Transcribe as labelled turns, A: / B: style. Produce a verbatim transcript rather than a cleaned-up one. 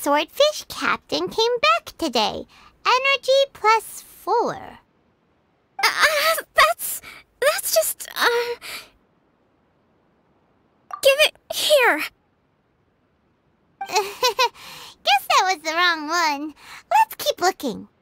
A: swordfish captain came back today. Energy plus four.
B: Uh, that's... that's just, um... Give it here.
A: Guess that was the wrong one. Let's keep looking.